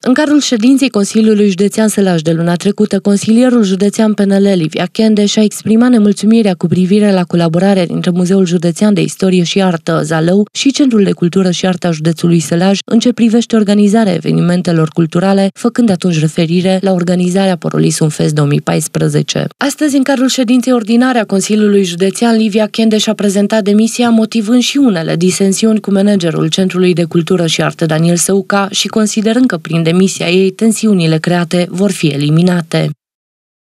În cadrul ședinței Consiliului Județean Sălaj de luna trecută, consilierul județean PNL Livia Chende și-a exprimat nemulțumirea cu privire la colaborarea dintre Muzeul Județean de Istorie și Artă Zalău și Centrul de Cultură și Artă a județului Sălaj în ce privește organizarea evenimentelor culturale, făcând atunci referire la organizarea Porolisum Fest 2014. Astăzi, în cadrul ședinței ordinare a Consiliului Județean, Livia Chende și-a prezentat demisia, motivând și unele disensiuni cu managerul Centrului de Cultură și Artă Daniel Săuca și considerând că prin demisia ei tensiunile create vor fi eliminate.